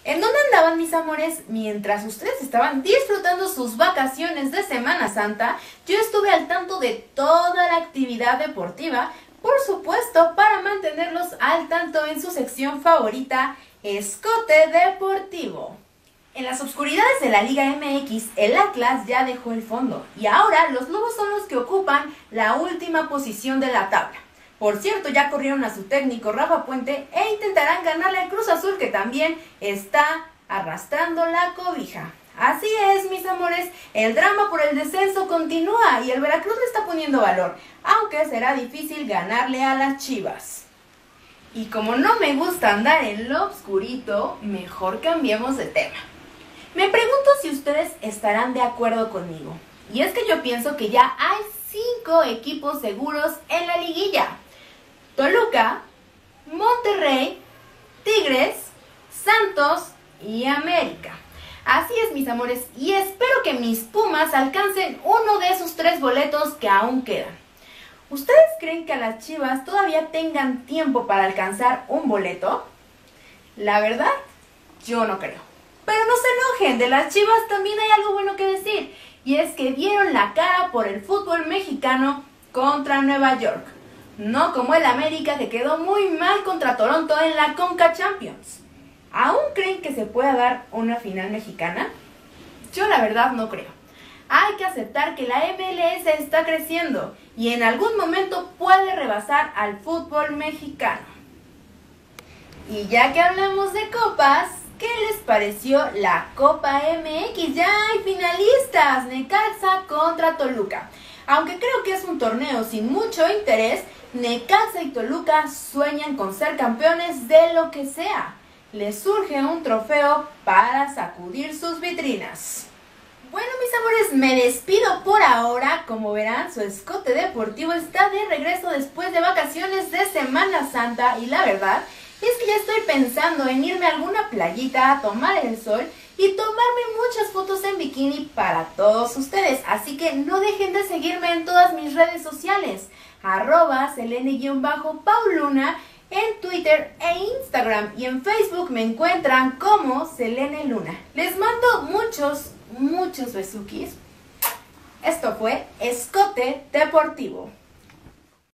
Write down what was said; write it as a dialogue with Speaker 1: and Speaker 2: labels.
Speaker 1: ¿En dónde andaban, mis amores? Mientras ustedes estaban disfrutando sus vacaciones de Semana Santa, yo estuve al tanto de toda la actividad deportiva, por supuesto, para mantenerlos al tanto en su sección favorita, Escote Deportivo. En las oscuridades de la Liga MX, el Atlas ya dejó el fondo y ahora los Lobos son los que ocupan la última posición de la tabla. Por cierto, ya corrieron a su técnico Rafa Puente e intentarán ganarle al Cruz Azul, que también está arrastrando la cobija. Así es, mis amores, el drama por el descenso continúa y el Veracruz le está poniendo valor, aunque será difícil ganarle a las Chivas. Y como no me gusta andar en lo oscurito, mejor cambiemos de tema. Me pregunto si ustedes estarán de acuerdo conmigo. Y es que yo pienso que ya hay 5 equipos seguros en la liguilla. Toluca, Monterrey, Tigres, Santos y América. Así es, mis amores, y espero que mis Pumas alcancen uno de esos 3 boletos que aún quedan. ¿Ustedes creen que a las Chivas todavía tengan tiempo para alcanzar un boleto? La verdad, yo no creo. Pero no se enojen, de las Chivas también hay algo bueno que decir, y es que dieron la cara por el fútbol mexicano contra Nueva York. No como el América, que quedó muy mal contra Toronto en la Conca Champions. ¿Aún creen que se pueda dar una final mexicana? Yo la verdad no creo. Hay que aceptar que la MLS está creciendo y en algún momento puede rebasar al fútbol mexicano. Y ya que hablamos de copas, ¿qué les pareció la Copa MX? Ya hay finalistas, Necaxa contra Toluca. Aunque creo que es un torneo sin mucho interés, Necaxa y Toluca sueñan con ser campeones de lo que sea. Les surge un trofeo para sacudir sus vitrinas. Bueno, mis amores, me despido por ahora. Como verán, su Escote Deportivo está de regreso después de vacaciones de Semana Santa y la verdad es que ya estoy pensando en irme a alguna playita a tomar el sol y tomarme muchas fotos en bikini para todos ustedes. Así que no dejen de seguirme en todas mis redes sociales, @Selene_Pauluna, en Twitter e Instagram, y en Facebook me encuentran como Selene Luna. Les mando muchos besuquis. Esto fue Escote Deportivo.